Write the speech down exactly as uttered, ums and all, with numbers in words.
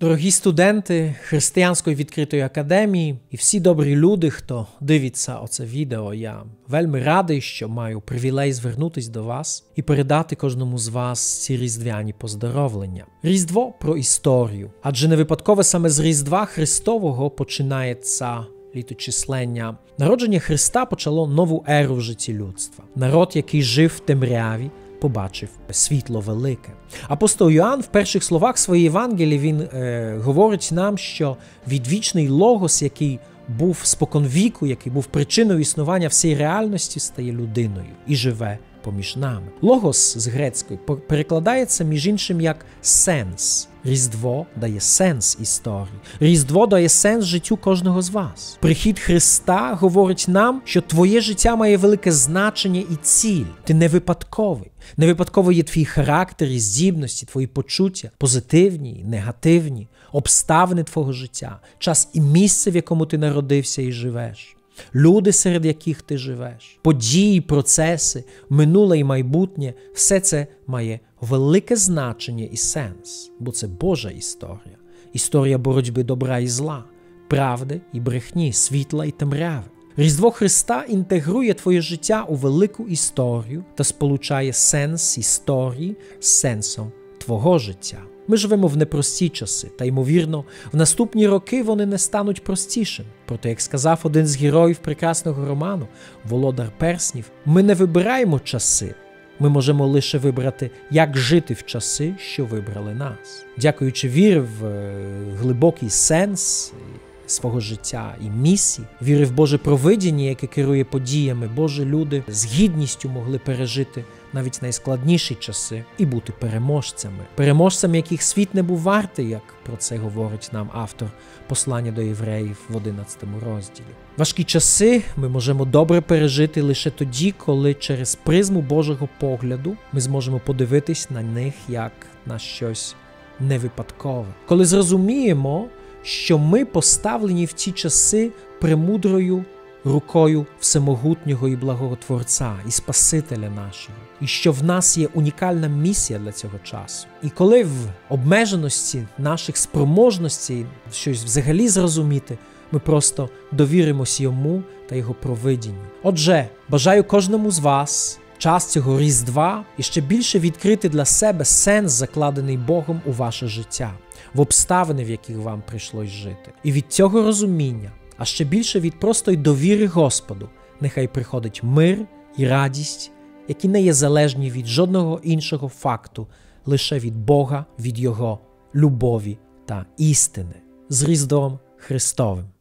Дорогі студенти Християнської відкритої академії і всі добрі люди, хто дивиться оце відео, я вельми радий, що маю привілей звернутися до вас і передати кожному з вас ці різдвяні поздоровлення. Різдво про історію, адже не випадково саме з Різдва Христового починається літочислення. Народження Христа почало нову еру в житті людства. Народ, який жив в темряві, побачив світло велике. Апостол Йоанн в перших словах своєї Євангелії він е, говорить нам, що відвічний Логос, який був споконвіку, який був причиною існування всієї реальності, стає людиною і живе поміж нами. Логос з грецької перекладається між іншим як сенс. Різдво дає сенс історії. Різдво дає сенс життю кожного з вас. Прихід Христа говорить нам, що твоє життя має велике значення і ціль. Ти не випадковий. Не випадково є твій характер і здібності, твої почуття, позитивні, негативні, обставини твого життя, час і місце, в якому ти народився і живеш. Люди, серед яких ти живеш, події, процеси, минуле і майбутнє – все це має велике значення і сенс, бо це Божа історія. Історія боротьби добра і зла, правди і брехні, світла і темряви. Різдво Христа інтегрує твоє життя у велику історію та сполучає сенс історії з сенсом твого життя. Ми живемо в непрості часи, та, ймовірно, в наступні роки вони не стануть простішими. Проте, як сказав один з героїв прекрасного роману «Володар перснів», ми не вибираємо часи, ми можемо лише вибрати, як жити в часи, що вибрали нас. Дякуючи вірі в глибокий сенс свого життя і місії, віри в Боже провидіння, яке керує подіями, Божі люди з гідністю могли пережити навіть найскладніші часи і бути переможцями. Переможцями, яких світ не був вартий, як про це говорить нам автор послання до євреїв в одинадцятому розділі. Важкі часи ми можемо добре пережити лише тоді, коли через призму Божого погляду ми зможемо подивитись на них як на щось невипадкове. Коли зрозуміємо, що ми поставлені в ці часи премудрою рукою всемогутнього і благого Творця, і Спасителя нашого, і що в нас є унікальна місія для цього часу. І коли в обмеженості наших спроможностей щось взагалі зрозуміти, ми просто довіримося Йому та Його провидінню. Отже, бажаю кожному з вас час цього Різдва і ще більше відкрити для себе сенс, закладений Богом у ваше життя, в обставини, в яких вам прийшлось жити. І від цього розуміння, а ще більше від простої довіри Господу, нехай приходить мир і радість, які не є залежні від жодного іншого факту, лише від Бога, від Його любові та істини. З Різдвом Христовим!